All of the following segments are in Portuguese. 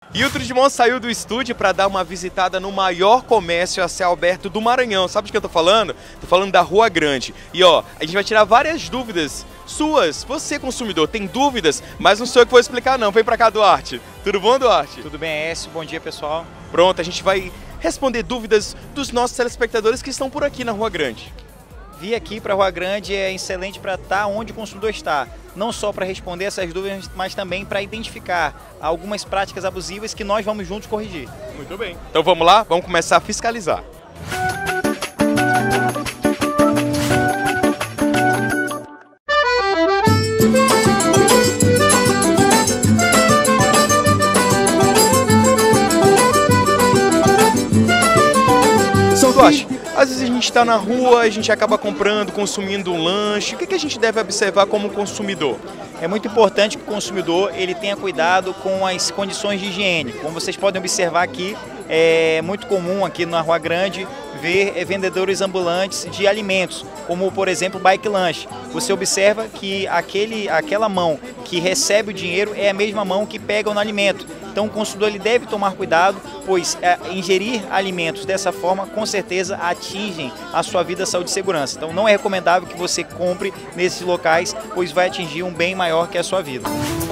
E o Trudimon saiu do estúdio para dar uma visitada no maior comércio a céu aberto do Maranhão. Sabe de que eu tô falando? Tô falando da Rua Grande. E ó, a gente vai tirar várias dúvidas suas. Você, consumidor, tem dúvidas, mas não sou eu que vou explicar não. Vem pra cá, Duarte. Tudo bom, Duarte? Tudo bem, Écio. Bom dia, pessoal. Pronto, a gente vai responder dúvidas dos nossos telespectadores que estão por aqui na Rua Grande. Vir aqui para a Rua Grande é excelente para estar onde o consumidor está. Não só para responder essas dúvidas, mas também para identificar algumas práticas abusivas que nós vamos juntos corrigir. Muito bem. Então vamos lá, vamos começar a fiscalizar. São Duarte, às vezes a gente está na rua, a gente acaba comprando, consumindo um lanche. O que a gente deve observar como consumidor? É muito importante que o consumidor ele tenha cuidado com as condições de higiene. Como vocês podem observar aqui, é muito comum aqui na Rua Grande ver vendedores ambulantes de alimentos, como por exemplo Bike Lanche. Você observa que aquela mão que recebe o dinheiro é a mesma mão que pega no alimento. Então o consumidor ele deve tomar cuidado, pois ingerir alimentos dessa forma com certeza atingem a sua vida, saúde e segurança. Então não é recomendável que você compre nesses locais, pois vai atingir um bem maior que a sua vida.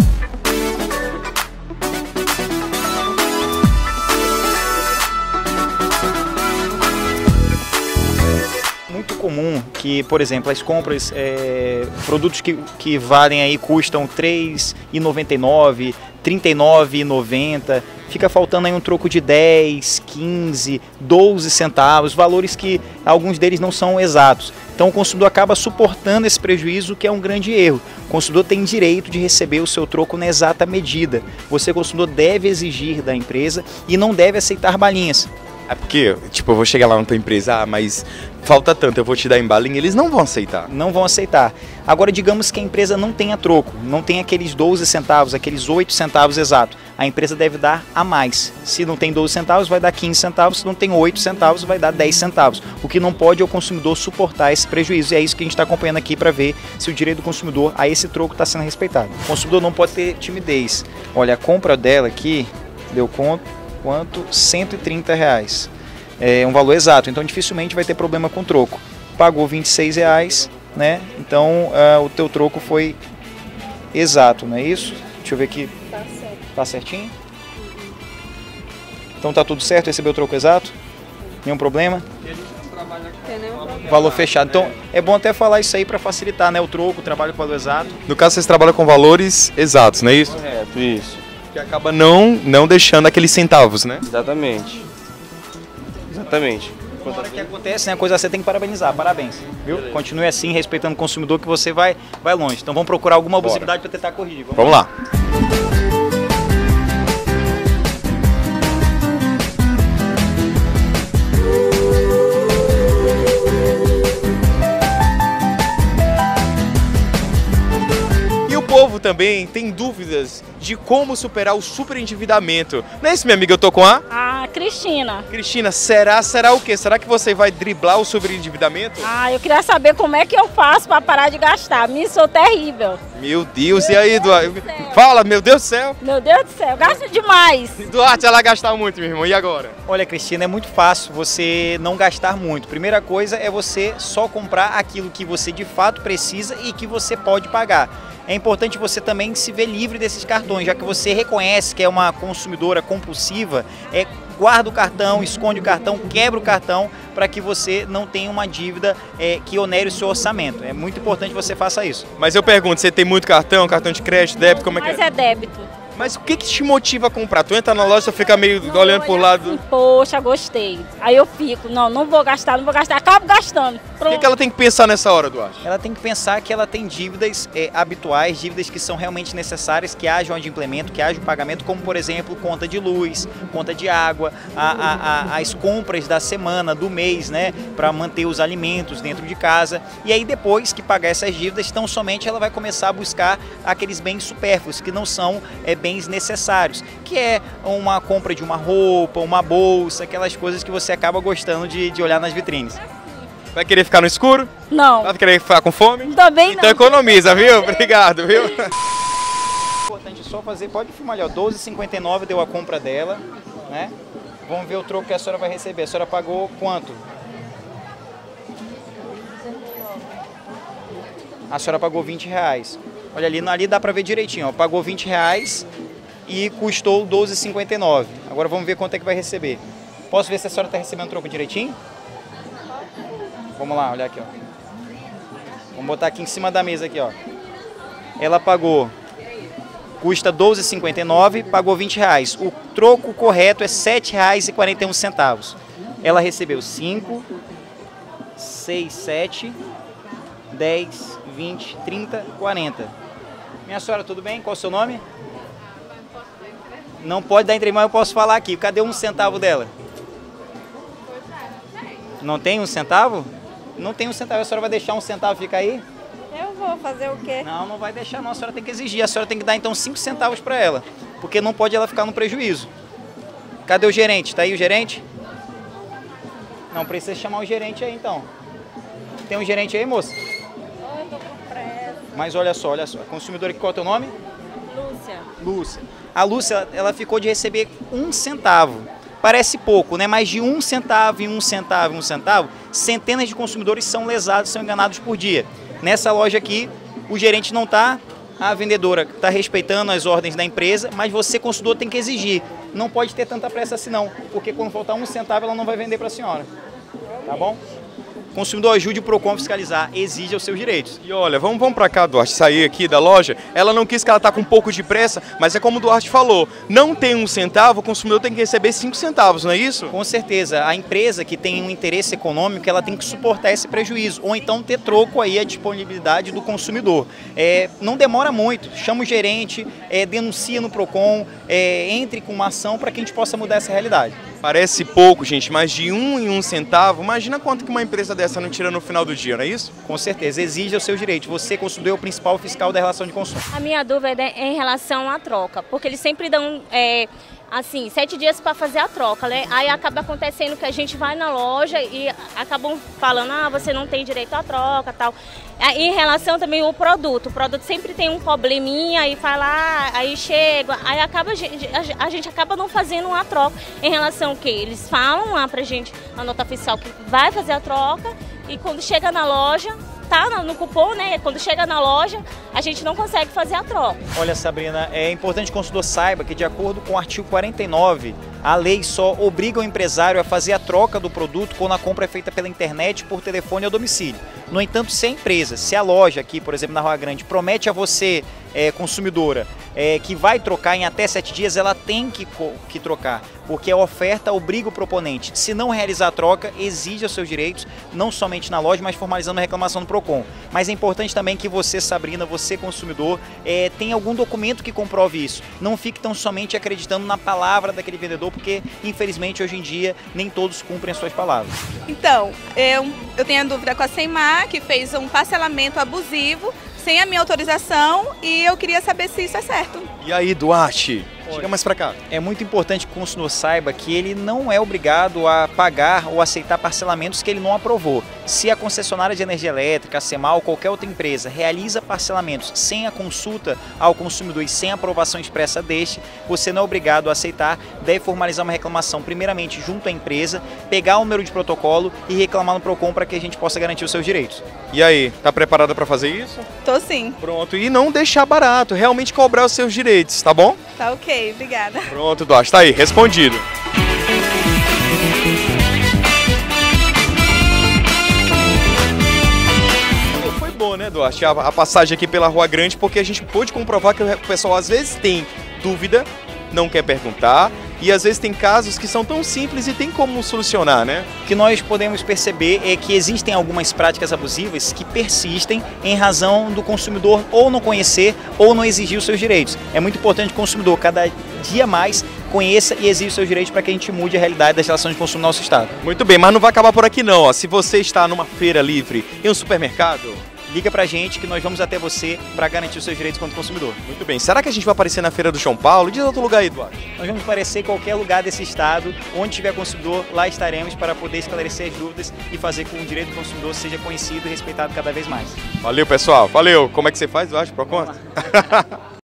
Muito comum que, por exemplo, as compras, produtos que valem aí, custam R$ 3,99, R$ 39,90, fica faltando aí um troco de 10, 15, 12 centavos, valores que alguns deles não são exatos. Então o consumidor acaba suportando esse prejuízo, que é um grande erro. O consumidor tem direito de receber o seu troco na exata medida. Você, consumidor, deve exigir da empresa e não deve aceitar balinhas. É porque, tipo, eu vou chegar lá na tua empresa, mas falta tanto, eu vou te dar em balinha, eles não vão aceitar. Não vão aceitar. Agora, digamos que a empresa não tenha troco, não tem aqueles 12 centavos, aqueles 8 centavos exato. A empresa deve dar a mais. Se não tem 12 centavos, vai dar 15 centavos. Se não tem 8 centavos, vai dar 10 centavos. O que não pode é o consumidor suportar esse prejuízo. E é isso que a gente está acompanhando aqui para ver se o direito do consumidor a esse troco está sendo respeitado. O consumidor não pode ter timidez. Olha, a compra dela aqui deu quanto? R$130. É um valor exato, então dificilmente vai ter problema com troco. Pagou R$26, né? Então o teu troco foi exato, não é isso? Deixa eu ver aqui. Tá certo. Tá certinho? Então tá tudo certo? Recebeu o troco exato? Nenhum problema? Tem nenhum problema. Valor fechado. Então é bom até falar isso aí para facilitar, né? O troco, o trabalho com valor exato. No caso, vocês trabalham com valores exatos, não é isso? Correto, isso. Que acaba não deixando aqueles centavos, né? Exatamente. Exatamente. Na hora que acontece, né, a coisa você tem que parabenizar. Parabéns, viu? Continue assim, respeitando o consumidor, que você vai longe. Então vamos procurar alguma abusividade para tentar corrigir. Vamos lá. E o povo também tem dúvidas de como superar o superendividamento. Não é isso, minha amiga? Eu tô com a Cristina. Cristina, será o quê? Será que você vai driblar o sobreendividamento? Eu queria saber como é que eu faço para parar de gastar. Me sou terrível. Meu Deus, e aí, Duarte? Fala, meu Deus do céu. Meu Deus do céu, gasto demais. Duarte, ela gasta muito, meu irmão. E agora? Olha, Cristina, é muito fácil você não gastar muito. Primeira coisa é você só comprar aquilo que você de fato precisa e que você pode pagar. É importante você também se ver livre desses cartões, já que você reconhece que é uma consumidora compulsiva, guarda o cartão, esconde o cartão, quebra o cartão, para que você não tenha uma dívida que onere o seu orçamento. É muito importante que você faça isso. Mas eu pergunto, você tem muito cartão de crédito, débito, como é que é? Mas é débito. Mas o que te motiva a comprar? Tu entra na loja e fica meio olhando pro lado. Assim, poxa, gostei. Aí eu fico, não vou gastar, acabo gastando. O que ela tem que pensar nessa hora, Duarte? Ela tem que pensar que ela tem dívidas habituais, dívidas que são realmente necessárias, que haja um adimplemento, que haja um pagamento, como por exemplo, conta de luz, conta de água, as compras da semana, do mês, né, para manter os alimentos dentro de casa. E aí depois que pagar essas dívidas, então somente ela vai começar a buscar aqueles bens supérfluos, que não são bens necessários, que é uma compra de uma roupa, uma bolsa, aquelas coisas que você acaba gostando de olhar nas vitrines. Vai querer ficar no escuro? Não. Vai querer ficar com fome? Também não. Então economiza, viu? Obrigado, viu? É importante só fazer, pode filmar ali, ó, 12,59 deu a compra dela, né? Vamos ver o troco que a senhora vai receber. A senhora pagou quanto? A senhora pagou R$20. Olha ali dá pra ver direitinho, ó, pagou R$20 e custou 12,59. Agora vamos ver quanto é que vai receber. Posso ver se a senhora está recebendo o troco direitinho? Vamos lá, olha aqui, ó. Vamos botar aqui em cima da mesa aqui, ó. Ela pagou, custa 12,59, pagou R$20. O troco correto é R$7,41. Ela recebeu 5, 6, 7, 10, 20, 30, 40. Minha senhora, tudo bem? Qual é o seu nome? Não pode dar entrevista, mas eu posso falar aqui. Cadê um centavo dela? Não tem um centavo? Não tem um centavo. A senhora vai deixar um centavo ficar aí? Eu vou fazer o quê? Não, não vai deixar não. A senhora tem que exigir. A senhora tem que dar então 5 centavos para ela. Porque não pode ela ficar no prejuízo. Cadê o gerente? Tá aí o gerente? Não, precisa chamar o gerente aí então. Tem um gerente aí, moça? Eu tô com pressa. Mas olha só. A consumidora, qual é o teu nome? Lúcia. Lúcia. A Lúcia, ela ficou de receber 1 centavo. Parece pouco, né? Mas de 1 centavo em 1 centavo em 1 centavo, centenas de consumidores são lesados, são enganados por dia. Nessa loja aqui, o gerente não está, a vendedora está respeitando as ordens da empresa, mas você, consumidor, tem que exigir. Não pode ter tanta pressa assim não, porque quando faltar 1 centavo, ela não vai vender para a senhora. Tá bom? Consumidor, ajude o Procon a fiscalizar, exija os seus direitos. E olha, vamos pra cá, Duarte, sair aqui da loja. Ela não quis, que ela tá com um pouco de pressa, mas é como o Duarte falou, não tem 1 centavo, o consumidor tem que receber 5 centavos, não é isso? Com certeza, a empresa que tem um interesse econômico, ela tem que suportar esse prejuízo, ou então ter troco aí a disponibilidade do consumidor. Não demora muito, chama o gerente, denuncia no Procon, entre com uma ação para que a gente possa mudar essa realidade. Parece pouco, gente, mas de 1 em 1 centavo, imagina quanto que uma empresa dessa não tira no final do dia, não é isso? Com certeza, exija os seus direitos. Você, consumidor, é o principal fiscal da relação de consumo. A minha dúvida é em relação à troca, porque eles sempre dão, assim, 7 dias para fazer a troca, né? Aí acaba acontecendo que a gente vai na loja e acabam falando, você não tem direito à troca, tal. Em relação também ao produto, o produto sempre tem um probleminha, aí fala, aí chega, aí acaba, a gente acaba não fazendo uma troca. Em relação ao quê? Eles falam lá pra gente, a nota fiscal, que vai fazer a troca, e quando chega na loja, tá no cupom, né? Quando chega na loja, a gente não consegue fazer a troca. Olha, Sabrina, é importante que o consumidor saiba que, de acordo com o artigo 49, a lei só obriga o empresário a fazer a troca do produto quando a compra é feita pela internet, por telefone ou domicílio. No entanto, se a empresa, se a loja aqui, por exemplo, na Rua Grande, promete a você, consumidora, que vai trocar em até 7 dias, ela tem que trocar, porque a oferta obriga o proponente. Se não realizar a troca, exija os seus direitos, não somente na loja, mas formalizando a reclamação no Procon. Mas é importante também que você, Sabrina, você, consumidor, tenha algum documento que comprove isso. Não fique tão somente acreditando na palavra daquele vendedor, porque, infelizmente, hoje em dia, nem todos cumprem as suas palavras. Então, eu tenho a dúvida com a Seimar, que fez um parcelamento abusivo, sem a minha autorização, e eu queria saber se isso é certo. E aí, Duarte? Chega mais pra cá. É muito importante que o consumidor saiba que ele não é obrigado a pagar ou aceitar parcelamentos que ele não aprovou. Se a concessionária de energia elétrica, a CEMAL ou qualquer outra empresa realiza parcelamentos sem a consulta ao consumidor e sem a aprovação expressa deste, você não é obrigado a aceitar, deve formalizar uma reclamação primeiramente junto à empresa, pegar o número de protocolo e reclamar no Procon para que a gente possa garantir os seus direitos. E aí, tá preparada para fazer isso? Tô sim. Pronto, e não deixar barato, realmente cobrar os seus direitos, tá bom? Tá ok, obrigada. Pronto, Duarte, tá aí, respondido. Foi bom, né, Duarte, a passagem aqui pela Rua Grande, porque a gente pôde comprovar que o pessoal às vezes tem dúvida, não quer perguntar, e às vezes tem casos que são tão simples e tem como solucionar, né? O que nós podemos perceber é que existem algumas práticas abusivas que persistem em razão do consumidor ou não conhecer ou não exigir os seus direitos. É muito importante que o consumidor cada dia mais conheça e exija os seus direitos para que a gente mude a realidade das relações de consumo no nosso estado. Muito bem, mas não vai acabar por aqui não, ó. Se você está numa feira livre, em um supermercado, liga pra gente que nós vamos até você para garantir os seus direitos quanto consumidor. Muito bem. Será que a gente vai aparecer na Feira do João Paulo? Diz outro lugar aí, Eduardo. Nós vamos aparecer em qualquer lugar desse estado, onde tiver consumidor, lá estaremos para poder esclarecer as dúvidas e fazer com que o direito do consumidor seja conhecido e respeitado cada vez mais. Valeu, pessoal. Valeu. Como é que você faz, Eduardo? Procon?